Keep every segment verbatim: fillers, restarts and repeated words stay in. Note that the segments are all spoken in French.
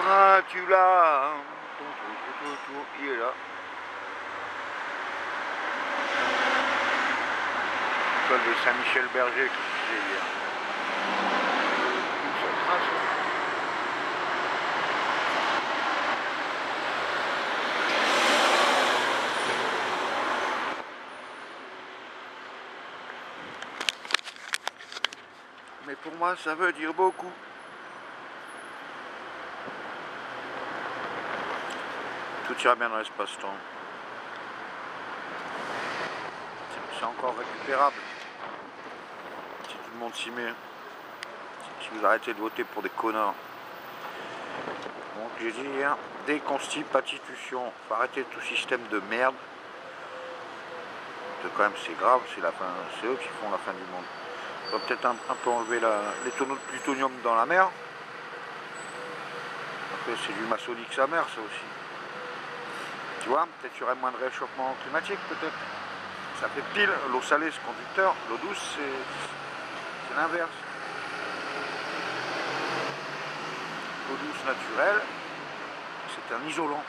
Seras-tu là? Il est là. L'école de Saint-Michel-Berger que je disais hier. Une seule trace. Mais pour moi, ça veut dire beaucoup. Tout ira bien dans l'espace-temps. C'est encore récupérable. Si tout le monde s'y met. Si vous arrêtez de voter pour des connards. Donc j'ai dit hier, déconstitution. Faut arrêter tout système de merde. De quand même c'est grave, c'est la fin. C'est eux qui font la fin du monde. On va peut-être un, un peu enlever la, les tonneaux de plutonium dans la mer. Après c'est du maçonnique sa mère ça aussi. Tu vois, peut-être qu'il y aurait moins de réchauffement climatique peut-être. Ça fait pile, l'eau salée c'est conducteur, l'eau douce c'est l'inverse. L'eau douce naturelle, c'est un isolant.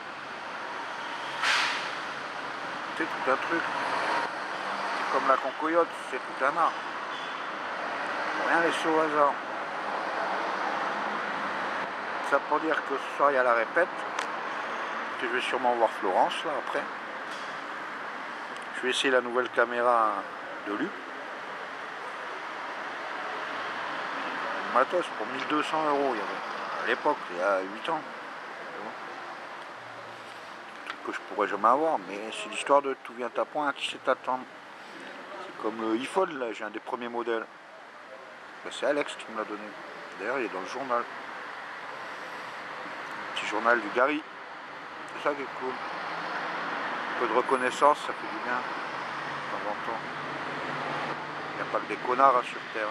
C'est tout un truc. C'est comme la concoyote, c'est tout un art. Rien laisser au hasard. Ça pour dire que ce soir il y a la répète. Que je vais sûrement voir Florence là après. Je vais essayer la nouvelle caméra de Lu. Matos pour mille deux cents euros il y avait à l'époque, il y a huit ans. Un truc que je pourrais jamais avoir, mais c'est l'histoire de tout vient à point, à qui sait attendre. C'est comme le iPhone là, j'ai un des premiers modèles. Ben, c'est Alex qui me l'a donné. D'ailleurs il est dans le journal. Le petit journal du Gary. C'est ça qui est cool. Un peu de reconnaissance, ça fait du bien. De temps en temps. Il n'y a pas que des connards hein, sur Terre.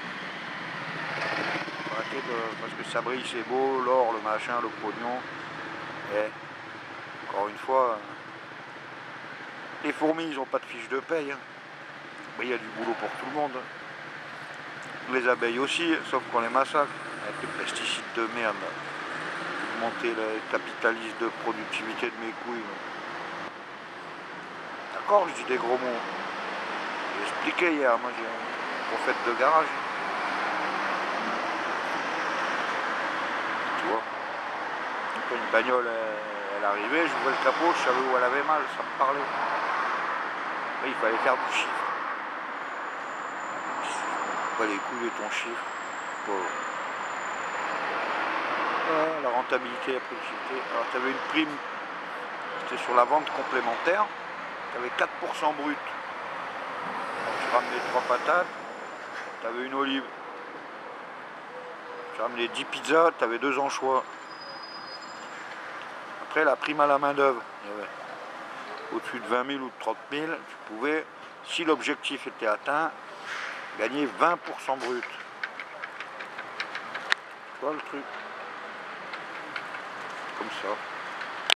Arrêtez de... Parce que ça brille, c'est beau, l'or, le machin, le pognon. Et encore une fois, les fourmis, ils n'ont pas de fiche de paye. Hein. Il y a du boulot pour tout le monde. Les abeilles aussi, sauf qu'on les massacre. Avec les pesticides de merde. Monter le capitalisme de productivité de mes couilles. D'accord, je dis des gros mots. J'ai expliqué hier, moi j'ai une prophète de garage. Tu vois. Quand une bagnole elle, elle arrivait, j'ouvrais le capot, je savais où elle avait mal, ça me parlait. Mais il fallait faire du chiffre. Pas les couilles de ton chiffre. Pauvre. Ah, la rentabilité, la productivité. Alors tu avais une prime, c'était sur la vente complémentaire, tu avais quatre pour cent brut. Donc, tu ramenais trois patates, tu avais une olive. Tu ramenais dix pizzas, tu avais deux anchois. Après la prime à la main d'œuvre. Au-dessus de vingt mille ou de trente mille, tu pouvais, si l'objectif était atteint, gagner vingt pour cent brut. Tu vois le truc? Comme ça.